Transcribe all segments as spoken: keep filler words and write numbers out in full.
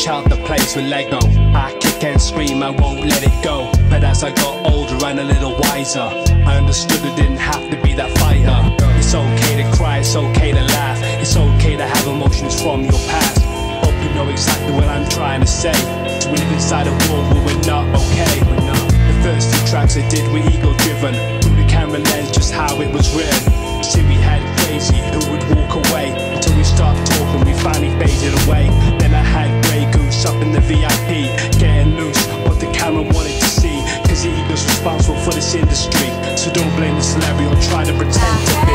child that plays with Lego. I kick and scream, I won't let it go. But as I got older and a little wiser, I understood it didn't have to be that fighter. It's okay to cry, it's okay to laugh, it's okay to have emotions from your past. Hope you know exactly what I'm trying to say. To live inside a world where we're not okay. We're not. The first few tracks I did were ego driven, through the camera lens just how it was written. See, we had crazy who would walk away until we stopped talking, we finally faded away. Then I had Grey Goose up in the V I P, getting loose what the camera wanted to see. Cause the ego's responsible for this industry, so don't blame the celebrity or try to pretend to be.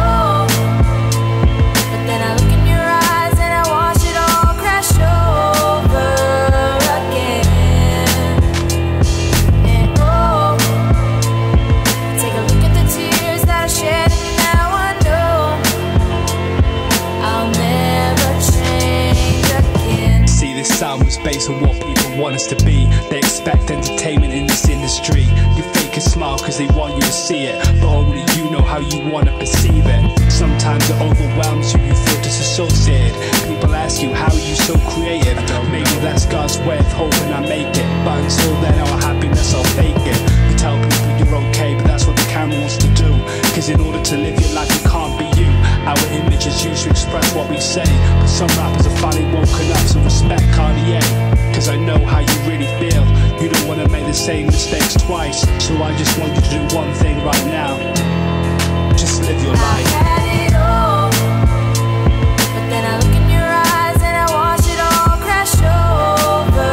Sound was based on what people want us to be. They expect entertainment in this industry. You fake a smile cause they want you to see it, but only you know how you want to perceive it. Sometimes it overwhelms you, you feel disassociated. People ask you, how are you so creative? Maybe that's God's way of hoping I make it, but until then our happiness I'll fake it. You tell people you're okay, but that's what the camera wants to do. Cause in order to live your life you can't be you. Our image is used to express what we say, but some rappers are finally woken up, so respect Cartier. Cause I know how you really feel. You don't want to make the same mistakes twice, so I just want you to do one thing right now. Just live your life. I had it all, but then I look in your eyes and I watch it all crash over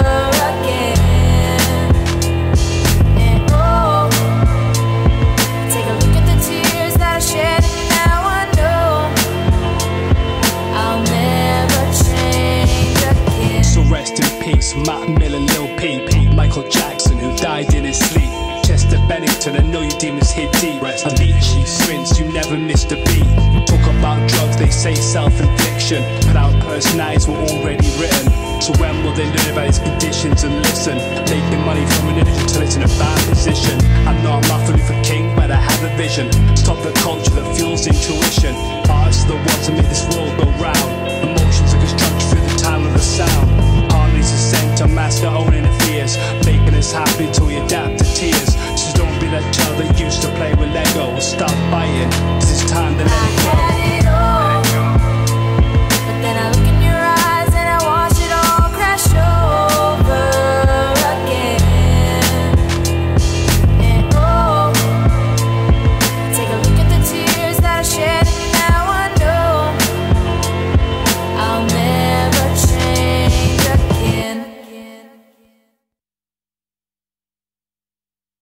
again. And oh, take a look at the tears that I shed, and now I know I'll never change again. So rest in peace, Mac Miller, Lil Peep, Michael Jackson who died in his sleep, Chester Bennington, I know your demons hit deep. Avicii, Prince, you never missed a beat. Talk about drugs, they say self-infliction, but our personalities were already written. So when will they learn about his conditions and listen? Making money from an industry till it's in a bad position. I'm not Martin Luther King, but I have a vision. Stop the culture that fuels intuition. Artists are the ones that make this world go round. Emotions are constructed through the time of the sound. Harmonies are sent to mask our own inner fears, making us happy till we adapt to tears. So don't be that child that used to play with Lego. Stop fighting, 'cause it's time to let it